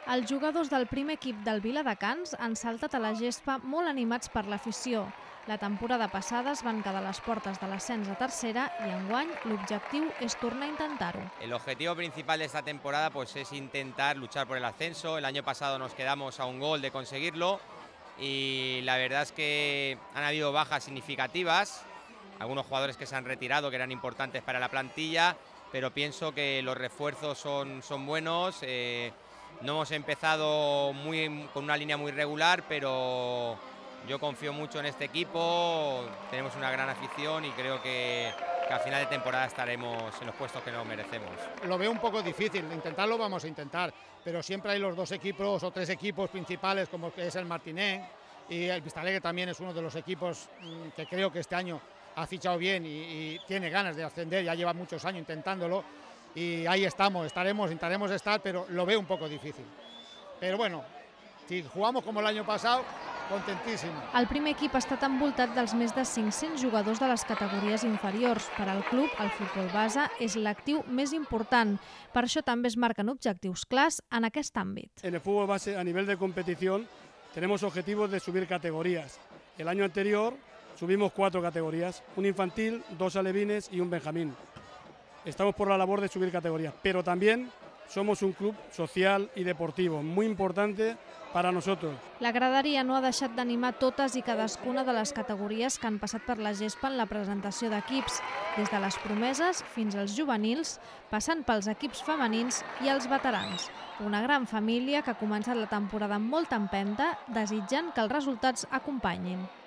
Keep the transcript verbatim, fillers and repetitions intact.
Els jugadors del primer equip del Viladecans han saltat a la gespa molt animats per l'afició. La temporada passada es van quedar a les portes de l'ascens a tercera i enguany l'objectiu és tornar a intentar-ho. El objetivo principal de esta temporada pues, es intentar luchar por el ascenso. El año pasado nos quedamos a un gol de conseguirlo y la verdad es que han habido bajas significativas, algunos jugadores que se han retirado que eran importantes para la plantilla, pero pienso que los refuerzos son, son buenos. Eh, no hemos empezado muy, con una línea muy regular, pero yo confío mucho en este equipo, tenemos una gran afición y creo que, que al final de temporada estaremos en los puestos que nos merecemos. Lo veo un poco difícil, intentarlo vamos a intentar, pero siempre hay los dos equipos o tres equipos principales como que es el Martinenc y el Vistalegre también es uno de los equipos que creo que este año ha fichado bien y, y tiene ganas de ascender, ya lleva muchos años intentándolo y ahí estamos, estaremos, intentaremos estar, pero lo veo un poco difícil. Pero bueno, si jugamos como el año pasado, contentíssim. El primer equip ha estat envoltat dels més de cinc-cents jugadors de les categories inferiors. Per al club, el futbol base és l'actiu més important. Per això també es marquen objectius clars en aquest àmbit. En el fútbol base, a nivel de competición, tenemos objetivos de subir categorías. El año anterior subimos cuatro categorías, un infantil, dos alevines y un benjamín. Estamos por la labor de subir categorías, pero también somos un club social y deportivo, muy importante para nosotros. La graderia no ha deixat d'animar totes i cadascuna de les categories que han passat per la gespa en la presentació d'equips, des de les promeses fins als juvenils, passant pels equips femenins i els veterans. Una gran família que ha començat la temporada amb molta empenta, desitjant que els resultats acompanyin.